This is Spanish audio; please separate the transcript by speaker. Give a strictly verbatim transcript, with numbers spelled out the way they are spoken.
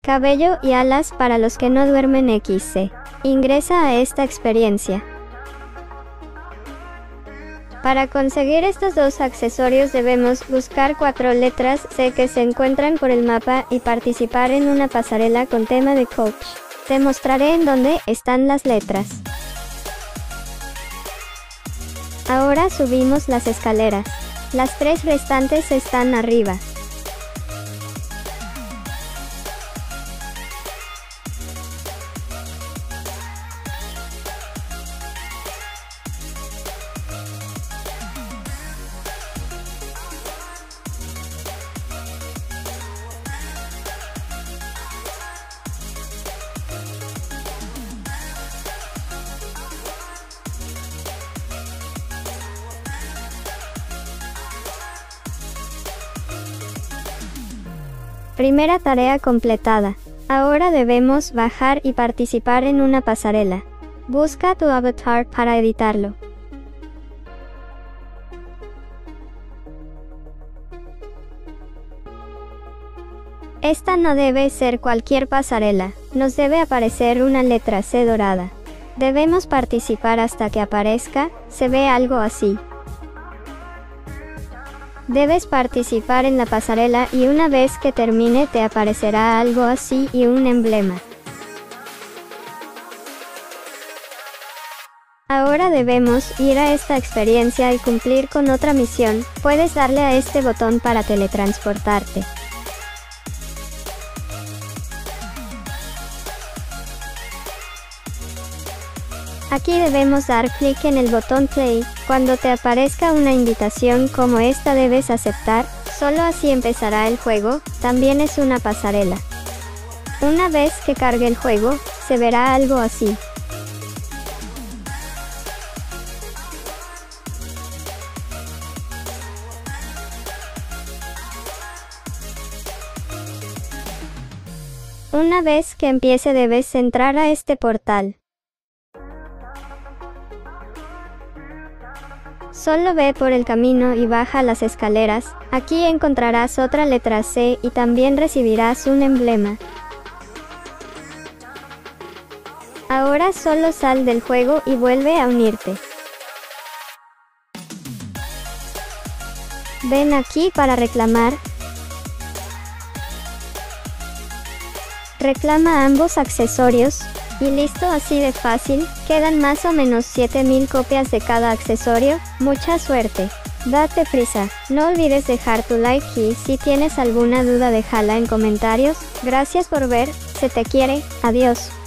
Speaker 1: cabello y alas para los que no duermen equis ce. Ingresa a esta experiencia. Para conseguir estos dos accesorios debemos buscar cuatro letras ce que se encuentran por el mapa y participar en una pasarela con tema de coach. Te mostraré en dónde están las letras. Ahora subimos las escaleras. Las tres restantes están arriba. Primera tarea completada. Ahora debemos bajar y participar en una pasarela. Busca tu avatar para editarlo. Esta no debe ser cualquier pasarela, nos debe aparecer una letra ce dorada. Debemos participar hasta que aparezca, se ve algo así. Debes participar en la pasarela y una vez que termine te aparecerá algo así y un emblema. Ahora debemos ir a esta experiencia y cumplir con otra misión. Puedes darle a este botón para teletransportarte. Aquí debemos dar clic en el botón play. Cuando te aparezca una invitación como esta debes aceptar, solo así empezará el juego. También es una pasarela. Una vez que cargue el juego, se verá algo así. Una vez que empiece debes entrar a este portal. Solo ve por el camino y baja las escaleras. Aquí encontrarás otra letra ce y también recibirás un emblema. Ahora solo sal del juego y vuelve a unirte. Ven aquí para reclamar. Reclama ambos accesorios. Y listo, así de fácil. Quedan más o menos siete mil copias de cada accesorio. Mucha suerte. Date prisa. No olvides dejar tu like y si tienes alguna duda déjala en comentarios. Gracias por ver. Se te quiere. Adiós.